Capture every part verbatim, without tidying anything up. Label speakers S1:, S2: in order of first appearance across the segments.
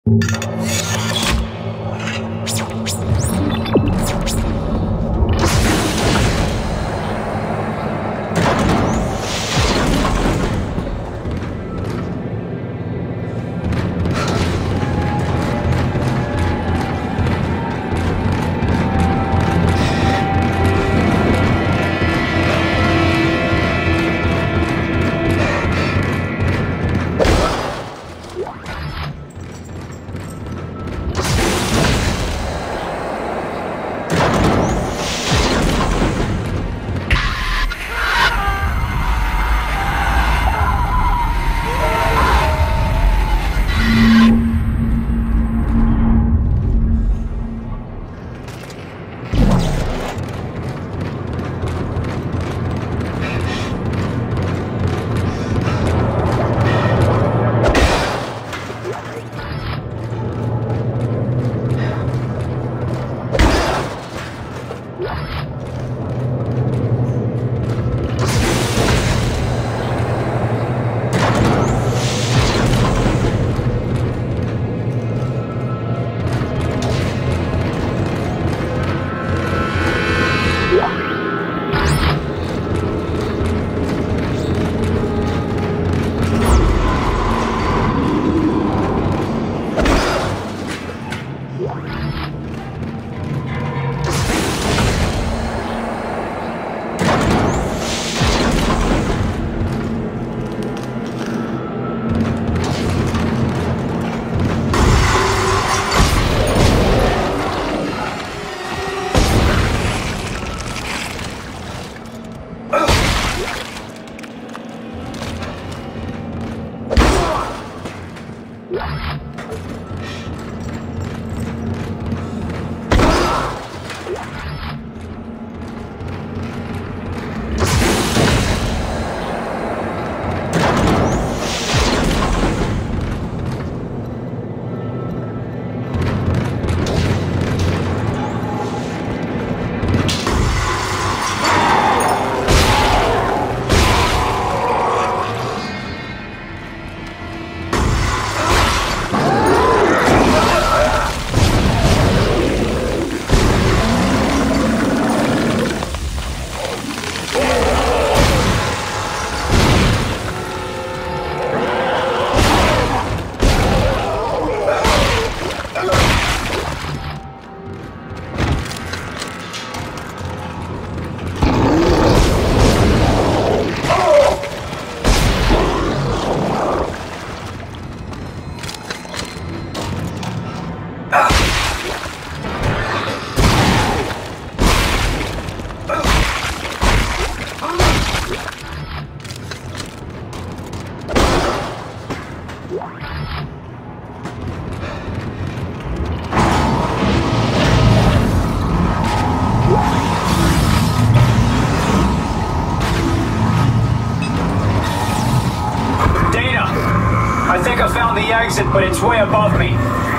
S1: Exit, but it's way above me.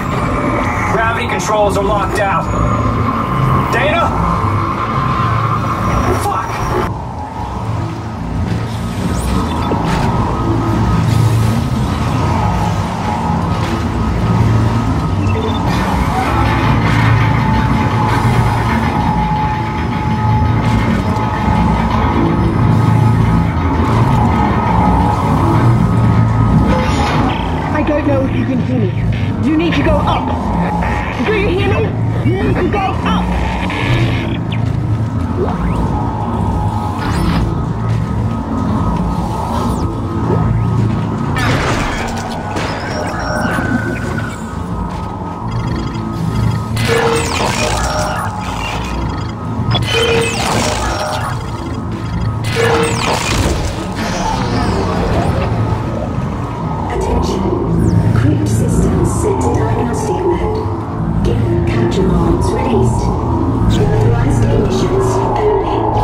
S1: Gravity controls are locked out. Data? Fuck!
S2: I don't know if you can hear me. You need to go up. Do you hear me? You need to go up.
S3: Capture mods released. Authorized emissions only.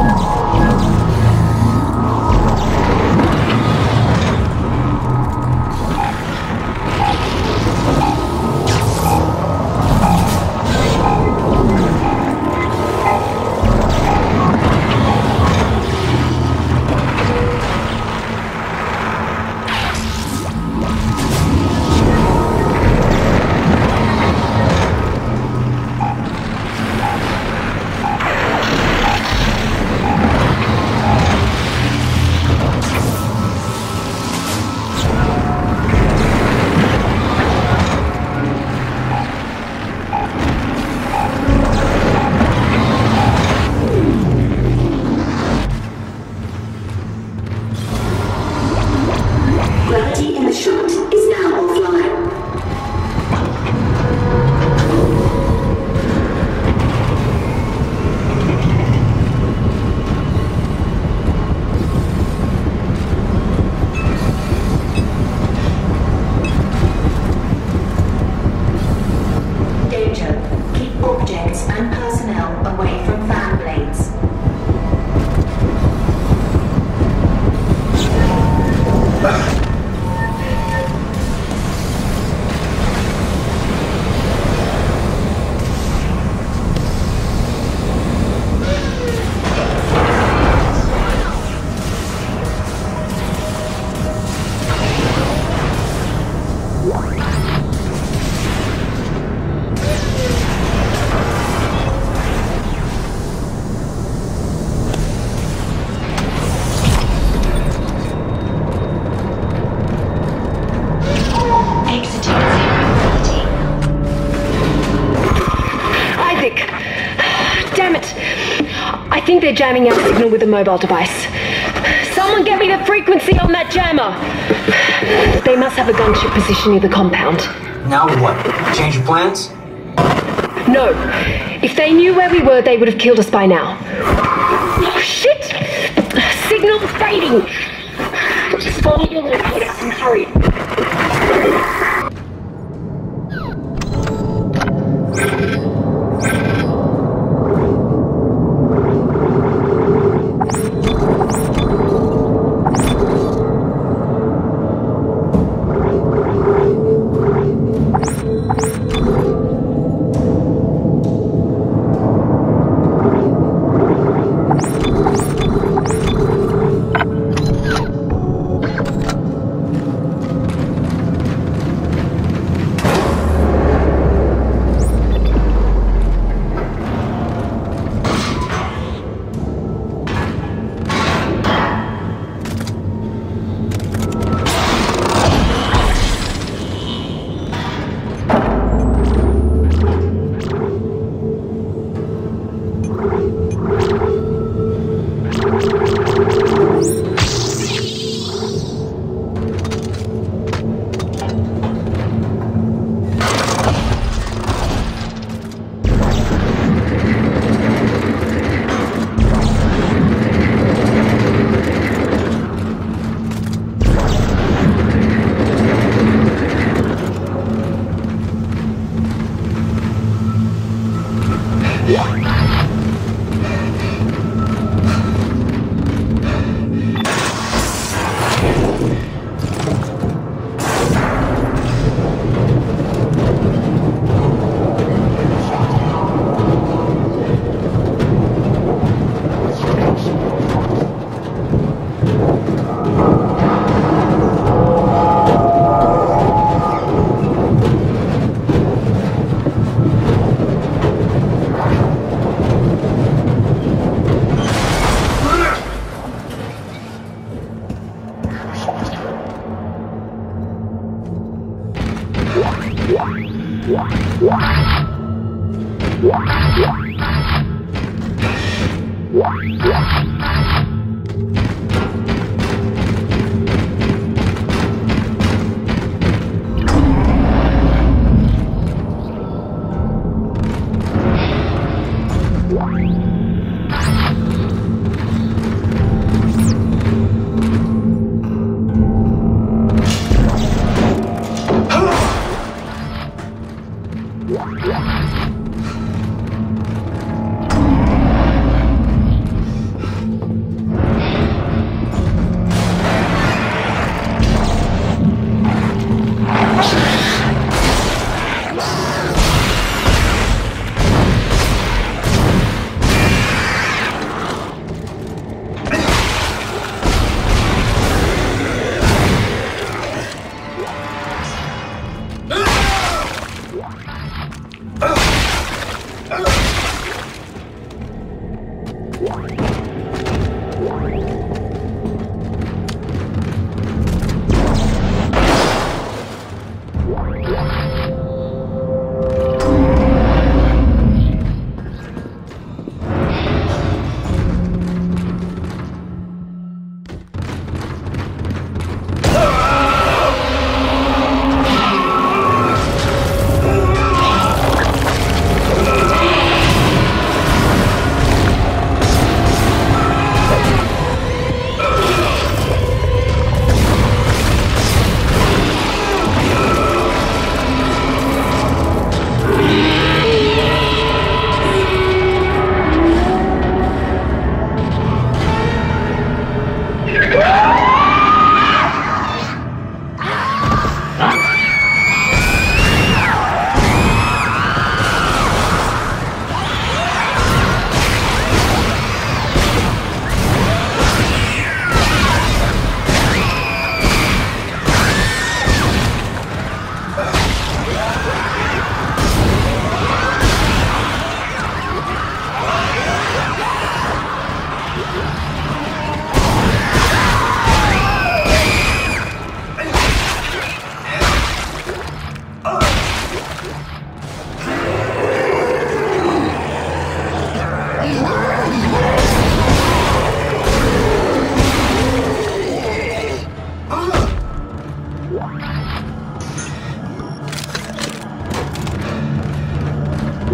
S2: Isaac! Damn it! I think they're jamming our signal with a mobile device. Someone get me the frequency on that jammer! They must have a gunship position near the compound.
S3: Now what? Change your plans?
S2: No. If they knew where we were, they would have killed us by now. Oh, shit! Signal's fading! Just follow your locator and hurry.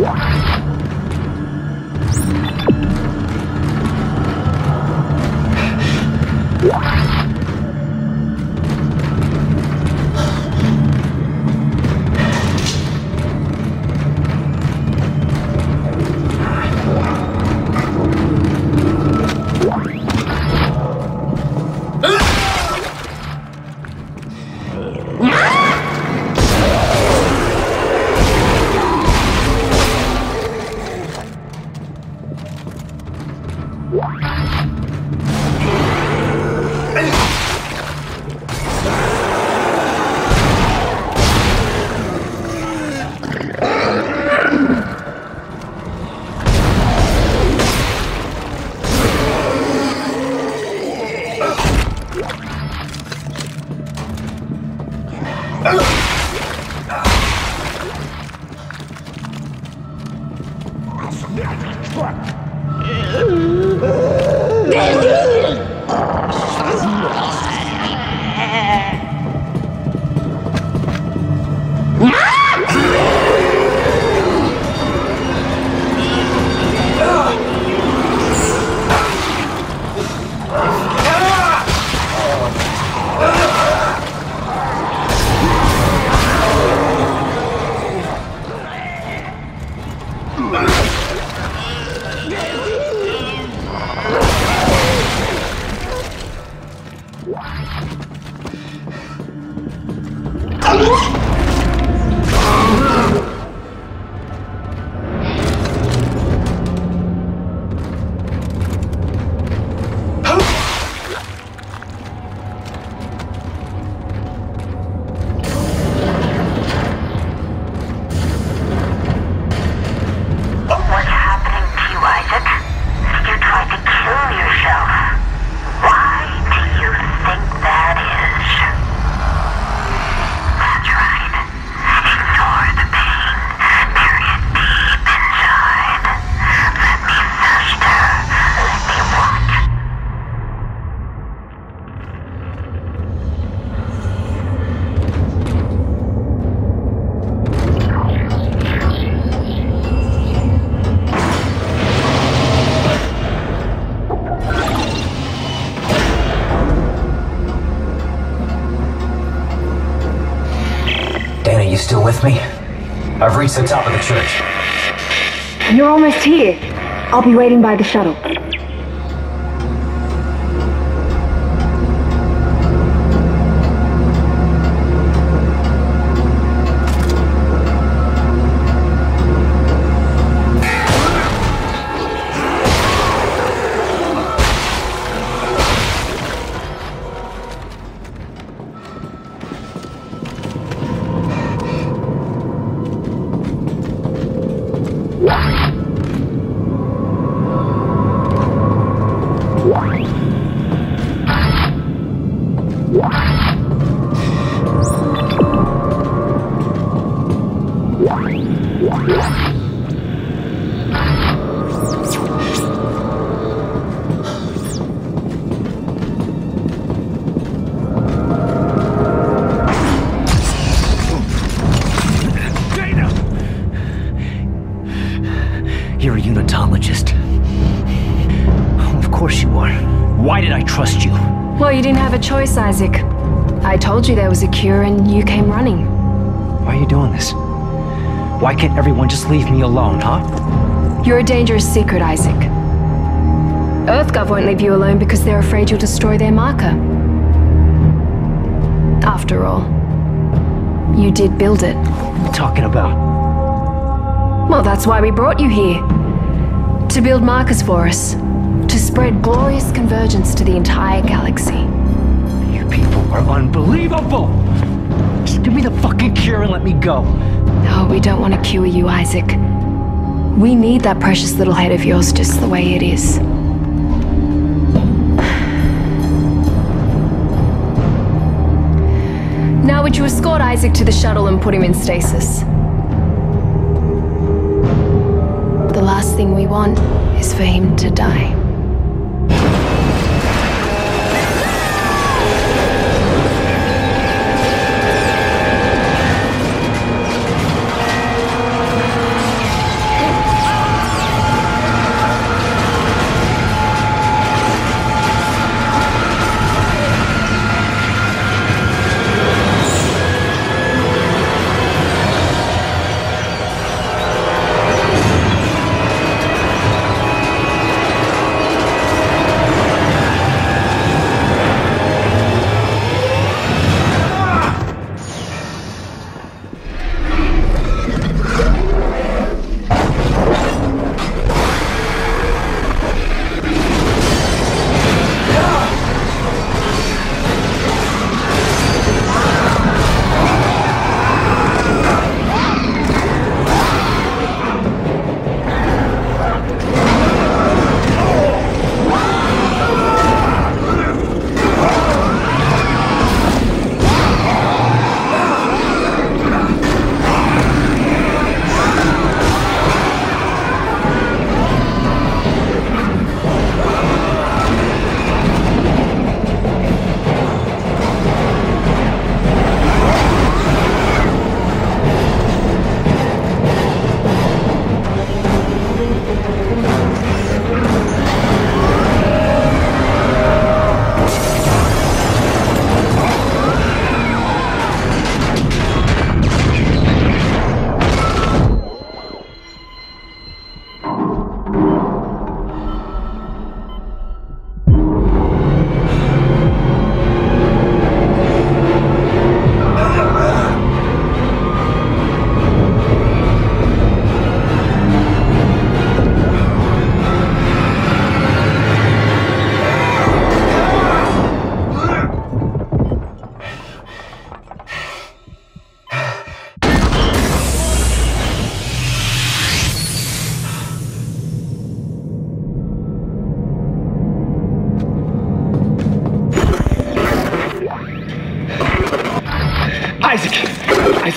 S3: Still with me? I've reached the top of the church.
S2: You're almost here. I'll be waiting by the shuttle.
S4: You're a unitologist. Of course you are. Why did I trust you?
S2: Well, you didn't have a choice, Isaac. I told you there was a cure and you came running.
S4: Why are you doing this? Why can't everyone just leave me alone, huh?
S2: You're a dangerous secret, Isaac. EarthGov won't leave you alone because they're afraid you'll destroy their marker. After all, you did build it.
S4: What are you talking about?
S2: Well, that's why we brought you here. To build markers for us. To spread glorious convergence to the entire galaxy.
S4: You people are unbelievable! Just give me the fucking cure and let me go.
S2: Oh, we don't want to cure you, Isaac. We need that precious little head of yours just the way it is. Now would you escort Isaac to the shuttle and put him in stasis? The last thing we want is for him to die.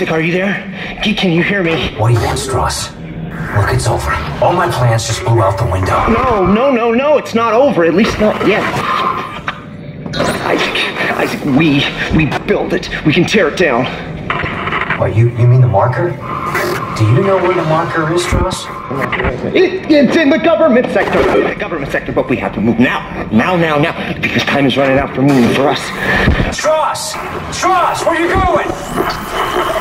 S5: Isaac, are you there? Can, can you hear me?
S3: What do you want, Strauss? Look, it's over. All my plans just blew out the window.
S5: No, no, no, no, it's not over. At least not yet. Isaac, Isaac, we, we build it. We can tear it down.
S3: What, you, you mean the marker? Do you know where the marker is, Strauss?
S5: It, it's in the government sector. The government sector, but we have to move now. Now, now, now. Because time is running out for me and for us.
S1: Strauss! Strauss, where you going?